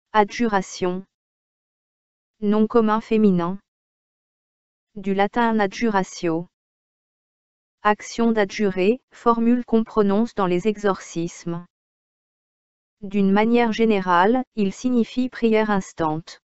Adjuration. Nom commun féminin. Du latin adjuratio. Action d'adjurer, formule qu'on prononce dans les exorcismes. D'une manière générale, il signifie prière instante.